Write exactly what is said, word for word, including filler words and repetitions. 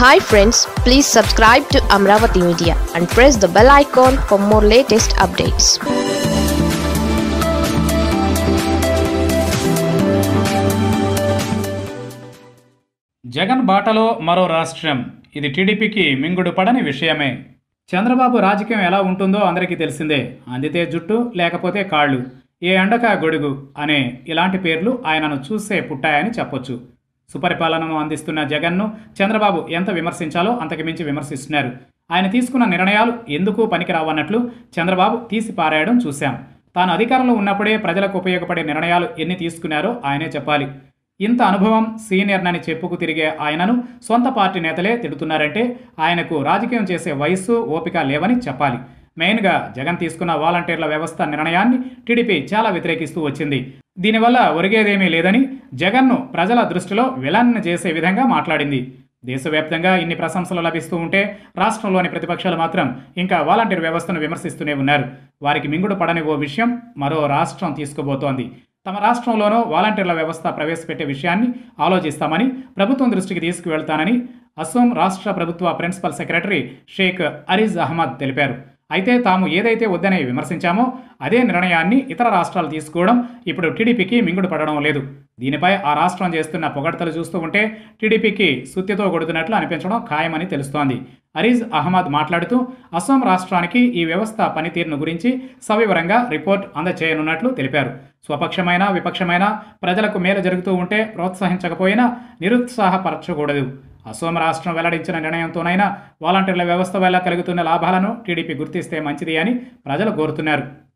Hi friends, please subscribe to Amravati Media and press the bell icon for more latest updates. Jagan బాటలో మరో రాష్ట్రం. ఇది టీడీపీకి మింగుడు పడని విషయమే. చంద్రబాబు రాజకీయం ఎలా ఉంటుందో అందరికీ తెలిసిందే. అందితే జుట్టు, లేకపోతే కాళ్ళు, ఏ అండక గొడుగు అనే ఇలాంటి పేర్లు ఆయనను చూసే పుట్టాయని చెప్పొచ్చు. సుపరిపాలనను అందిస్తున్న జగన్ను చంద్రబాబు ఎంత విమర్శించాలో అంతకు మించి విమర్శిస్తున్నారు. ఆయన తీసుకున్న నిర్ణయాలు ఎందుకు పనికిరావన్నట్లు చంద్రబాబు తీసి పారేయడం చూశాం. తాను అధికారంలో ఉన్నప్పుడే ప్రజలకు ఉపయోగపడే నిర్ణయాలు ఎన్ని తీసుకున్నారో ఆయనే చెప్పాలి. ఇంత అనుభవం, సీనియర్నని చెప్పుకు తిరిగే ఆయనను సొంత పార్టీ నేతలే తిడుతున్నారంటే ఆయనకు రాజకీయం చేసే వయస్సు, ఓపిక లేవని చెప్పాలి. మెయిన్గా జగన్ తీసుకున్న వాలంటీర్ల వ్యవస్థ నిర్ణయాన్ని టీడీపీ చాలా వ్యతిరేకిస్తూ వచ్చింది. దీనివల్ల ఒరిగేదేమీ లేదని జగన్ను ప్రజల దృష్టిలో విలన్ చేసే విధంగా మాట్లాడింది. దేశవ్యాప్తంగా ఇన్ని ప్రశంసలు లభిస్తూ ఉంటే రాష్ట్రంలోని ప్రతిపక్షాలు మాత్రం ఇంకా వాలంటీర్ వ్యవస్థను విమర్శిస్తూనే ఉన్నారు. వారికి మింగుడు పడని ఓ విషయం మరో రాష్ట్రం తీసుకుపోతోంది. తమ రాష్ట్రంలోనూ వాలంటీర్ల వ్యవస్థ ప్రవేశపెట్టే విషయాన్ని ఆలోచిస్తామని, ప్రభుత్వం దృష్టికి తీసుకువెళ్తానని అస్సోం రాష్ట్ర ప్రభుత్వ ప్రిన్సిపల్ సెక్రటరీ షేక్ అరీజ్ అహ్మద్ తెలిపారు. అయితే తాము ఏదైతే వద్దనే విమర్శించామో అదే నిర్ణయాన్ని ఇతర రాష్ట్రాలు తీసుకోవడం ఇప్పుడు టీడీపీకి మింగుడు పడడం లేదు. దీనిపై ఆ రాష్ట్రం చేస్తున్న పొగడ్తలు చూస్తూ ఉంటే టీడీపీకి సుత్తితో కొడుతున్నట్లు అనిపించడం ఖాయమని తెలుస్తోంది. అరీజ్ అహ్మద్ మాట్లాడుతూ అస్సాం రాష్ట్రానికి ఈ వ్యవస్థ పనితీరును గురించి సవివరంగా రిపోర్ట్ అందజేయనున్నట్లు తెలిపారు. స్వపక్షమైన విపక్షమైన ప్రజలకు మేలు జరుగుతూ ఉంటే ప్రోత్సహించకపోయినా నిరుత్సాహపరచకూడదు. అస్సాం రాష్ట్రం వెల్లడించిన నిర్ణయంతోనైనా వాలంటీర్ల వ్యవస్థ వల్ల కలుగుతున్న లాభాలను టీడీపీ గుర్తిస్తే మంచిది అని ప్రజలు కోరుతున్నారు.